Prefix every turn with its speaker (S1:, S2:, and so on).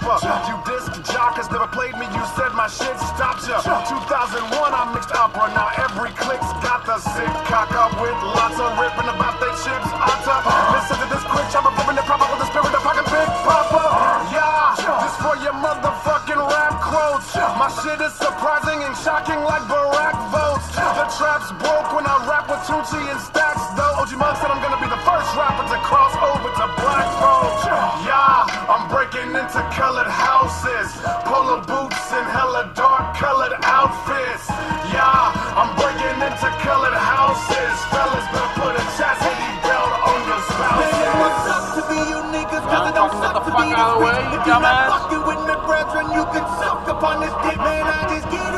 S1: chopper. You disc jockers never played me, you said my shit stopped ya. 2001 I mixed opera, now every click's got the sick cocker with lots of ripping about they chips on top. Listen to this quick chopper flipping the proper with the spirit of fucking Big Papa. Yeah, this for your motherfucking rap quotes. My shit is surprising and shocking like Barack votes. The trap's broke when I rap with Tucci and Stacks though. OG Mug said I'm gonna be the first rapper to cross over to black folks. Yeah, I'm breaking into colored houses, polo boots and hella dark colored outfits. Yeah, I'm breaking into colored houses. Fellas better put a chastity belt on your spouse.
S2: It sucks to be you niggas, cause it don't suck to be this bitch. If you're not fucking with me, brethren, you can suck upon this dick, man. I just get